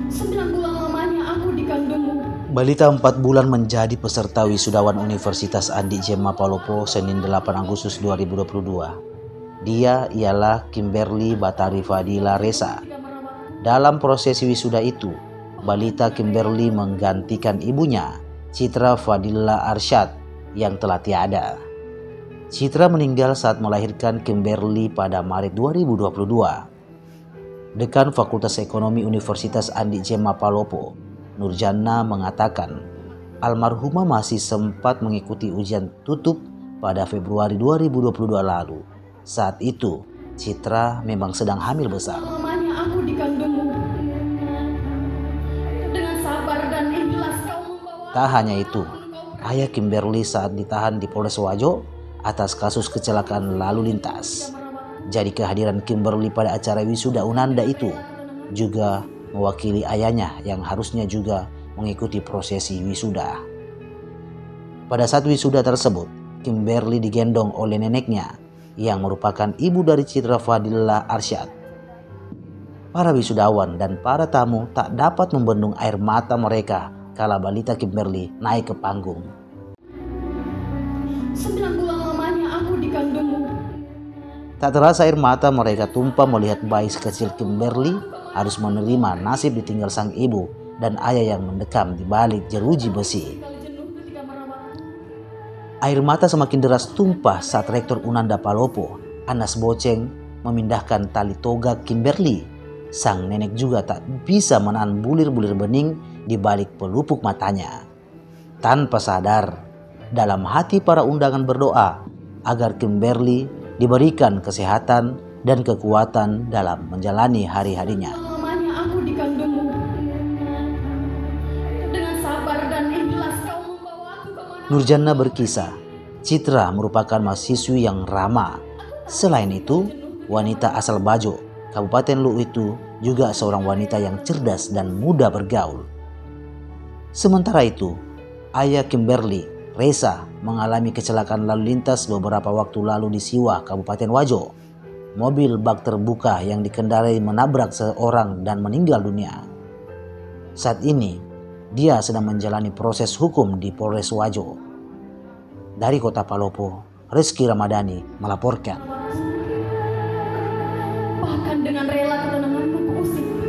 9 bulan lamanya aku dikandungmu. Balita 4 bulan menjadi peserta wisudawan Universitas Andi Jema Palopo Senin 8 Agustus 2022. Dia ialah Kimberly Batari Fadila Resa. Dalam prosesi wisuda itu, balita Kimberly menggantikan ibunya, Citra Fadila Arsyad, yang telah tiada. Citra meninggal saat melahirkan Kimberly pada Maret 2022. Dekan Fakultas Ekonomi Universitas Andi Jema Palopo, Nurjana, mengatakan almarhumah masih sempat mengikuti ujian tutup pada Februari 2022 lalu. Saat itu, Citra memang sedang hamil besar. Lamanya aku dikandungmu. Dengan sabar dan ikhlas kau membawa. Tak hanya itu, ayah Kimberly saat ditahan di Polres Wajo atas kasus kecelakaan lalu lintas. Jadi kehadiran Kimberly pada acara wisuda Unanda itu juga mewakili ayahnya yang harusnya juga mengikuti prosesi wisuda. Pada saat wisuda tersebut, Kimberly digendong oleh neneknya yang merupakan ibu dari Citra Fadila Arsyad. Para wisudawan dan para tamu tak dapat membendung air mata mereka kala balita Kimberly naik ke panggung. 9 bulan lamanya aku dikandungmu. Tak terasa air mata mereka tumpah melihat bayi sekecil Kimberly harus menerima nasib ditinggal sang ibu dan ayah yang mendekam di balik jeruji besi. Air mata semakin deras tumpah saat Rektor Unanda Palopo, Anas Boceng, memindahkan tali toga Kimberly. Sang nenek juga tak bisa menahan bulir-bulir bening di balik pelupuk matanya. Tanpa sadar, dalam hati para undangan berdoa agar Kimberly diberikan kesehatan dan kekuatan dalam menjalani hari-harinya. Lamanya aku dikandungmu. Dengan sabar dan ikhlas kau membawa aku kemana. Nurjana berkisah, Citra merupakan mahasiswi yang ramah. Selain itu, wanita asal Bajo, Kabupaten Luwu itu juga seorang wanita yang cerdas dan mudah bergaul. Sementara itu, ayah Kimberly, Resa, mengalami kecelakaan lalu lintas beberapa waktu lalu di Siwa, Kabupaten Wajo. Mobil bak terbuka yang dikendarai menabrak seorang dan meninggal dunia. Saat ini, dia sedang menjalani proses hukum di Polres Wajo. Dari Kota Palopo, Rizky Ramadhani melaporkan. Bahkan dengan rela ketenanganmu ku usik.